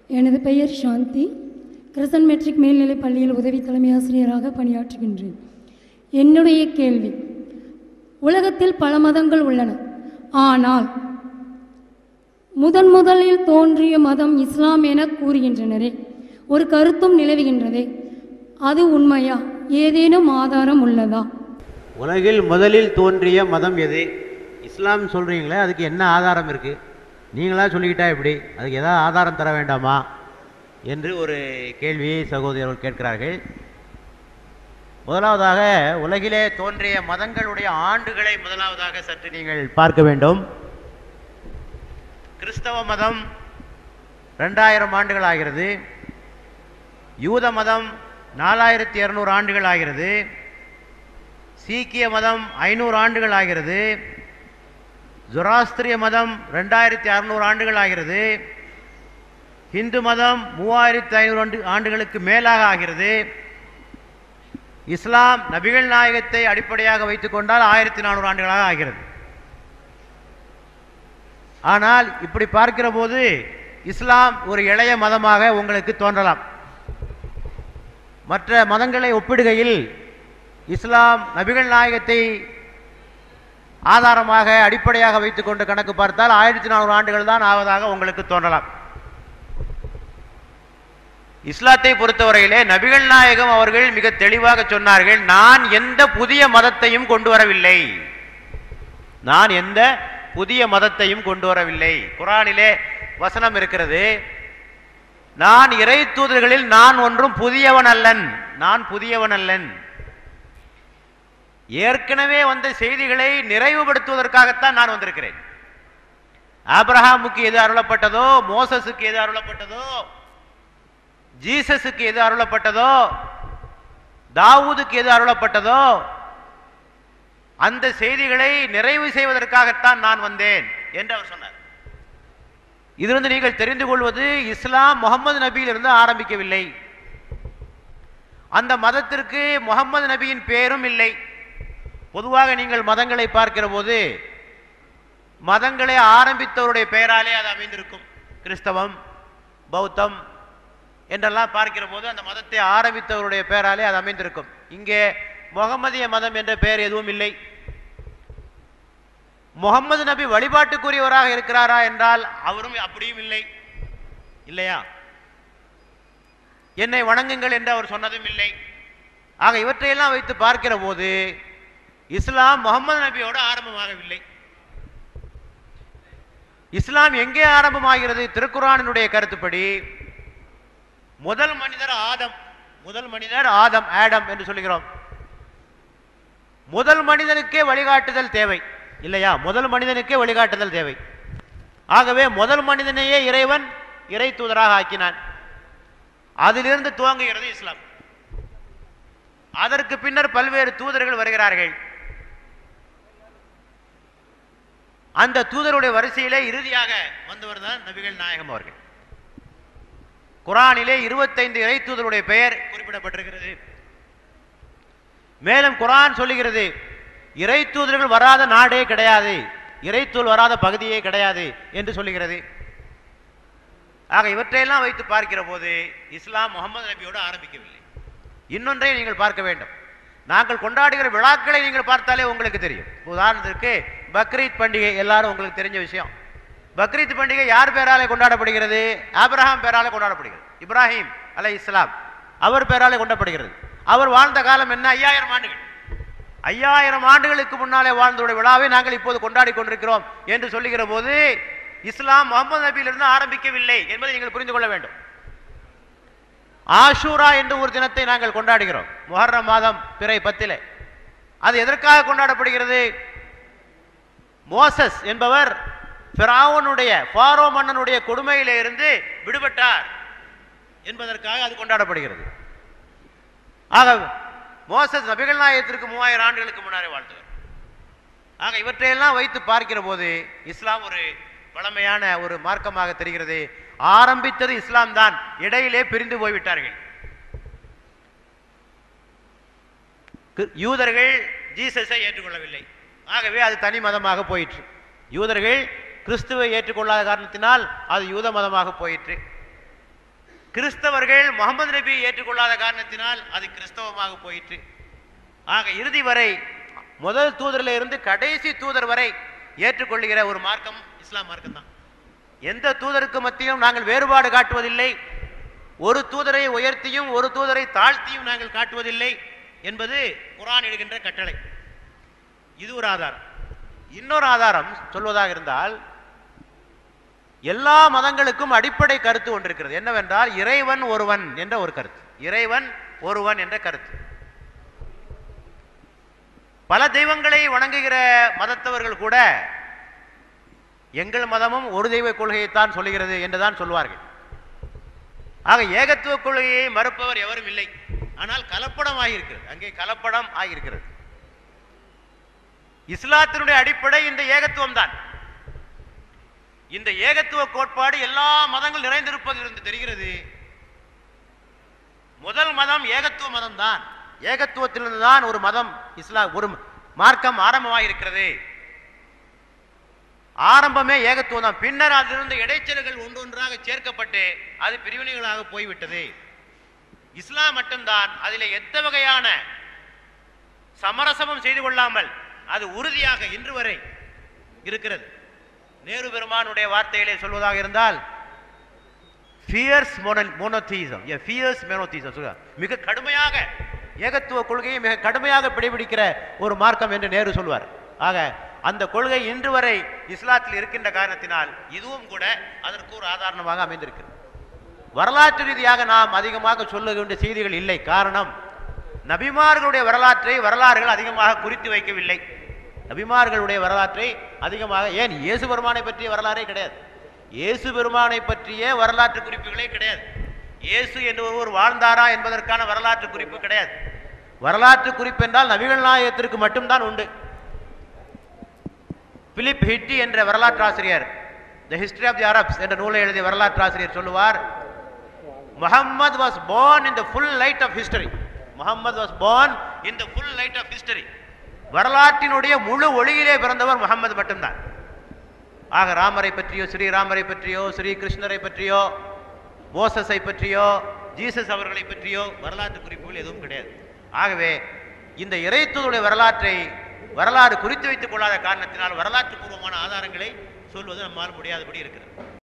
எனது பெயர் சாந்தி. Kristen matric மேல்நிலைப் பள்ளியில் உதவி தலைமை ஆசிரியராக பணியாற்றுகின்றேன். என்னுடைய கேள்வி, உலகத்தில் பல மதங்கள் உள்ளன. ஆனால் முதலில் தோன்றிய மதம் இஸ்லாம் என கூறுகின்றனரே, ஒரு கருத்தும் நிலவுகின்றதே, அது உண்மையா? ஏதேனும் ஆதாரம் உள்ளதா? உலகில் முதலில் தோன்றிய மதம் எது? இஸ்லாம் சொல்கிறீங்களே, அதுக்கு என்ன ஆதாரம் இருக்குது? நீங்களா சொல்லிக்கிட்டா எப்படி? அதுக்கு ஏதாவது ஆதாரம் தர வேண்டாமா என்று ஒரு கேள்வியை சகோதரர்கள் கேட்கிறார்கள். முதலாவதாக உலகிலே தோன்றிய மதங்களுடைய ஆண்டுகளை முதலாவதாக சற்று நீங்கள் பார்க்க வேண்டும். கிறிஸ்தவ மதம் 2000 ஆண்டுகள் ஆகிறது. யூத மதம் 4200 ஆண்டுகள் ஆகிறது. சீக்கிய மதம் 500 ஆண்டுகள் ஆகிறது. ஜொராஸ்திரிய மதம் 2600 ஆண்டுகள் ஆகிறது. ஹிந்து மதம் 3500 ஆண்டுகளுக்கு மேலாக ஆகிறது. இஸ்லாம் நபிகள் நாயகத்தை அடிப்படையாக வைத்துக் கொண்டால் 1400 ஆண்டுகளாக ஆகிறது. ஆனால் இப்படி பார்க்கிற போது இஸ்லாம் ஒரு இளைய மதமாக உங்களுக்கு தோன்றலாம். மற்ற மதங்களை ஒப்பிடுகையில் இஸ்லாம் நபிகள் நாயகத்தை ஆதாரமாக அடிப்படையாக வைத்துக்கொண்டு கணக்கு பார்த்தால் 1400 ஆண்டுகள் தான் ஆவதாக உங்களுக்கு தோன்றலாம். இஸ்லாத்தை பொறுத்தவரையிலே நபிகள் நாயகம் அவர்கள் மிக தெளிவாக சொன்னார்கள், நான் எந்த புதிய மதத்தையும் கொண்டு வரவில்லை. நான் எந்த புதிய மதத்தையும் கொண்டு வரவில்லை. குர்ஆனிலே வசனம் இருக்கிறது, நான் இறை தூதர்களில் நான் ஒன்றும் புதியவன் அல்லன். நான் புதியவன் அல்லன். ஏற்கனவே வந்த செய்திகளை நிறைவுபடுத்துவதற்காகத்தான் நான் வந்திருக்கிறேன். ஆபிரகாமுக்கு எது அருளப்பட்டதோ, மோசஸுக்கு எது அருளப்பட்டதோ, ஜீசஸுக்கு எது அருளப்பட்டதோ, தாவூதுக்கு எது அருளப்பட்டதோ, அந்த செய்திகளை நிறைவு செய்வதற்காகத்தான் நான் வந்தேன் என்று அவர் சொன்னார். இதிலிருந்து நீங்கள் தெரிந்து கொள்வது, இஸ்லாம் முகமது நபியிலிருந்து ஆரம்பிக்கவில்லை. அந்த மதத்திற்கு முகமது நபியின் பேரும் இல்லை. பொதுவாக நீங்கள் மதங்களை பார்க்கிற போது மதங்களை ஆரம்பித்தவருடைய பெயராலே அது அமைந்திருக்கும். கிறிஸ்தவம், பௌத்தம் என்றெல்லாம் பார்க்கிற போது அந்த மதத்தை ஆரம்பித்தவருடைய பெயராலே அது அமைந்திருக்கும். இங்கே முகமதிய மதம் என்ற பெயர் எதுவும் இல்லை. முகமது நபி வழிபாட்டுக்குரியவராக இருக்கிறாரா என்றால் அவரும் அப்படியும் இல்லை, இல்லையா? என்னை வணங்குங்கள் என்று அவர் சொன்னதும் இல்லை. ஆக இவற்றையெல்லாம் வைத்து பார்க்கிற போது இஸ்லாம் முகமது நபியோடு ஆரம்பமாகவில்லை. இஸ்லாம் எங்கே ஆரம்பமாகிறது? திருக்குர்ஆனினுடைய கருத்துப்படி முதல் மனிதர் ஆதம். முதல் மனிதர் ஆதம், ஆடம் என்று சொல்லுகிறோம். முதல் மனிதனுக்கே வழிகாட்டுதல் தேவை, இல்லையா? முதல் மனிதனுக்கே வழிகாட்டுதல் தேவை. ஆகவே முதல் மனிதனையே இறைவன் இறை தூதராக ஆக்கினான். அதிலிருந்து துவங்குகிறது இஸ்லாம். அதற்கு பின்னர் பல்வேறு தூதர்கள் வருகிறார்கள். அந்த தூதருடைய வரிசையிலே இறுதியாக வந்தவர் தான் நபிகள் நாயகம் அவர்கள். குர்ஆனிலே 25 இறை தூதருடைய பெயர் குறிப்பிடப்பட்டிருக்கிறது. மேலும் குர்ஆன் சொல்லுகிறது, இறை தூதர்கள் வராத நாடே கிடையாது, இறை தூதர் வராத பகுதியே கிடையாது என்று சொல்லுகிறது. ஆக இவற்றையெல்லாம் வைத்து பார்க்கிற போது இஸ்லாம் முகமது நபியோடு ஆரம்பிக்கவில்லை. இன்னொன்றை நீங்கள் பார்க்க வேண்டும். நாங்கள் கொண்டாடுகிற விழாக்களை நீங்கள் பார்த்தாலே உங்களுக்கு தெரியும். உதாரணத்திற்கு பக்ரீத் பண்டிகை எல்லாரும் உங்களுக்கு தெரிஞ்ச விஷயம். பக்ரீத் பண்டிகை யார் பேராலே கொண்டாடப்படுகிறது? ஆபிரகாம் பேராலே கொண்டாடப்படுகிறது. இப்ராஹிம் அலைஹிஸ்ஸலாம் அவர் பேராலே கொண்டாடப்படுகிறது. அவர் வாழ்ந்த காலம் என்ன? 5000 ஆண்டுகள். 5000 ஆண்டுகளுக்கு முன்னாலே வாழ்ந்தோட விழாவை நாங்கள் இப்போது கொண்டாடி கொண்டிருக்கிறோம் என்று சொல்லுகிற போது இஸ்லாம் முகமது நபியிலிருந்து ஆரம்பிக்கவில்லை என்பதை நீங்கள் புரிந்து கொள்ள வேண்டும். ஆஷூரா என்று ஒரு தினத்தை நாங்கள் கொண்டாடுகிறோம், முஹர்ரம் மாதம் பிறை 10. அது எதற்காக கொண்டாடப்படுகிறது? மோசஸ் என்பவர் ஃபிரௌனுடைய, ஃபாரோ மன்னனுடைய கொடுமையிலே இருந்து விடுபட்டார் என்பதற்காக அது கொண்டாடப்படுகிறது. ஆக மோசஸ் நபிகள் நாயகத்திற்கு 3000 ஆண்டுகளுக்கு முன்னாலே வாழ்ந்தவர். ஆக இவற்றையெல்லாம் வைத்து பார்க்கிற போது இஸ்லாம் ஒரு பழமையான ஒரு மார்க்கமாக தெரிகிறது. ஆரம்பித்தது இஸ்லாம் தான், இடையிலே பிரிந்து போய்விட்டார்கள். யூதர்கள் ஜீசஸை ஏற்றுக்கொள்ளவில்லை. ஆகவே அது தனி மதமாக போயிற்று. யூதர்கள் கிறிஸ்துவை ஏற்றுக்கொள்ளாத காரணத்தினால் அது யூத மதமாக போயிற்று. கிறிஸ்தவர்கள் முகமது நபியை ஏற்றுக்கொள்ளாத காரணத்தினால் அது கிறிஸ்தவமாக போயிற்று. ஆக இறுதி வரை முதல் தூதரில் இருந்து கடைசி தூதர் வரை ஏற்றுக்கொள்ளுகிற ஒரு மார்க்கம் இஸ்லாம் மார்க்கம் தான். எந்த தூதருக்கு மத்தியும் நாங்கள் வேறுபாடு காட்டுவதில்லை. ஒரு தூதரை உயர்த்தியும் ஒரு தூதரை தாழ்த்தியும் நாங்கள் காட்டுவதில்லை என்பது குர்ஆன் இடுகின்ற கட்டளை. இது ஒரு ஆதாரம். இன்னொரு ஆதாரம் சொல்வதாக இருந்தால், எல்லா மதங்களுக்கும் அடிப்படை கருத்து ஒன்று இருக்கிறது. என்னவென்றால் இறைவன் ஒருவன் என்ற ஒரு கருத்து. இறைவன் ஒருவன் என்ற கருத்து. பல தெய்வங்களை வணங்குகிற மதத்தவர்கள் கூட எங்கள் மதமும் ஒரு தெய்வ கொள்கையைத்தான் சொல்லுகிறது என்றுதான் சொல்வார்கள். ஆக ஏகத்துவ கொள்கையை மறுப்பவர் எவரும் இல்லை. ஆனால் கலப்படம் ஆகியிருக்கிறது, அங்கே கலப்படம் ஆகியிருக்கிறது. இஸ்லாத்தினுடைய அடிப்படை இந்த ஏகத்துவம் தான். இந்த ஏகத்துவ கோட்பாடு எல்லா மதங்கள் நிறைந்திருப்பது இருந்து தெரிகிறது. முதல் மதம் ஏகத்துவ மதம் தான். ஏகத்துவத்திலிருந்து தான் ஒரு மதம் இஸ்லாம் ஒரு மார்க்கம் ஆரம்பமாயிருக்கிறது. ஆரம்பமே ஏகத்துவம் தான். பின்னர் அதிலிருந்து இடைச்சல்கள் ஒன்றொன்றாக சேர்க்கப்பட்டு அது பிரிவினைகளாக போய்விட்டது. இஸ்லாம் மட்டும்தான் அதில் எந்த வகையான சமரசமும் செய்து கொள்ளாமல் அது உறுதியாக இன்று வரை இருக்கிறது. நேரு பெருமானுடைய வார்த்தையிலே சொல்வதாக இருந்தால், ஃபியர்ஸ் மோனோதீசம், ஃபியர்ஸ் மோனோதீசம், மிக கடுமையாக ஏகத்துவ கொள்கையை மிக கடுமையாக பிடிபிடிக்கிற ஒரு மார்க்கம் என்று நேரு சொல்வார். ஆக அந்த கொள்கை இன்று வரை இஸ்லாத்தில் இருக்கின்ற காரணத்தினால் இதுவும் கூட அதற்கு ஒரு ஆதாரமாக அமைந்திருக்கிறது. வரலாற்று ரீதியாக நாம் அதிகமாக சொல்ல வேண்டிய செய்திகள் இல்லை. காரணம், நபிமார்களுடைய வரலாறுகள் அதிகமாக குறித்து வைக்கவில்லை. நபிமார்களுடைய வரலாற்றை அதிகமாக, ஏன் இயேசு பெருமானை பற்றிய வரலாறே கிடையாது. இயேசு பெருமானை பற்றிய வரலாற்று குறிப்புகளே கிடையாது. இயேசு என்று ஒருவர் வாழ்ந்தாரா என்பதற்கான வரலாற்று குறிப்பு கிடையாது. வரலாற்று குறிப்பு என்றால் நபிகள் நாயகத்திற்கு மட்டும்தான் உண்டு. பிலிப் ஹிட்டி என்ற வரலாற்று ஆசிரியர், the history of the Arabs என்ற நூலை எழுதிய வரலாற்று ஆசிரியர் சொல்லுவார், Muhammad was born in the full light of history. Muhammad was born in the full light of history. வரலாற்றினுடைய முழு ஒளியிலே பிறந்தவர் முஹம்மது மட்டும்தான். ஆக ராமரை பற்றியோ, ஸ்ரீராமரை பற்றியோ, ஸ்ரீ கிருஷ்ணரை பற்றியோ, மோசஸை பற்றியோ, ஜீசஸ் அவர்களை பற்றியோ வரலாற்று குறிப்புகள் எதுவும் கிடையாது. ஆகவே இந்த இறைத்தூதருடைய வரலாறு குறித்து வைத்துக் கொள்ளாத காரணத்தினால் வரலாற்று பூர்வமான ஆதாரங்களை சொல்வது நம்மால் முடியாதபடி இருக்கிறது.